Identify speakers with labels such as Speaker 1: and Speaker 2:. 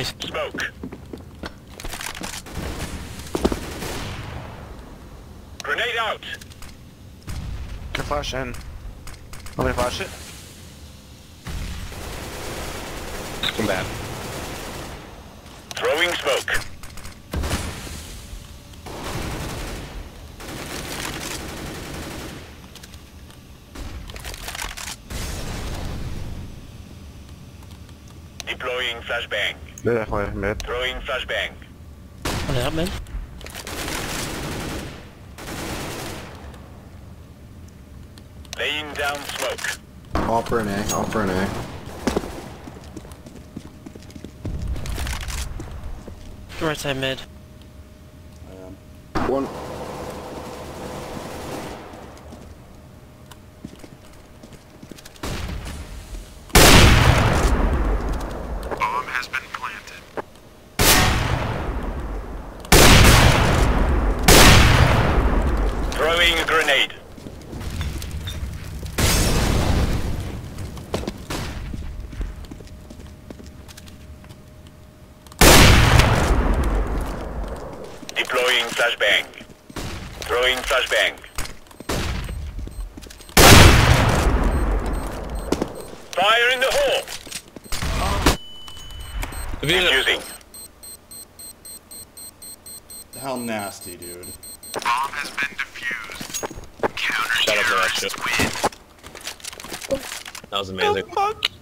Speaker 1: Nice.
Speaker 2: Smoke. Grenade out.
Speaker 3: Gonna flash in. Want me to flash it?
Speaker 4: Come back.
Speaker 2: Throwing smoke. Deploying flashbang.
Speaker 3: They're definitely mid.
Speaker 2: Throwing flashbang.
Speaker 1: One out, man.
Speaker 2: Laying down smoke.
Speaker 5: Offer an A, offer an A.
Speaker 1: Right side mid.
Speaker 5: One.
Speaker 2: Bomb has been planted. Throwing a grenade. Deploying flashbang. Throwing flashbang. Fire in the hole. Defusing.
Speaker 6: How nasty, dude.
Speaker 2: Bomb has been defused.
Speaker 4: Shut up, Alexa. That was amazing.
Speaker 3: Fuck.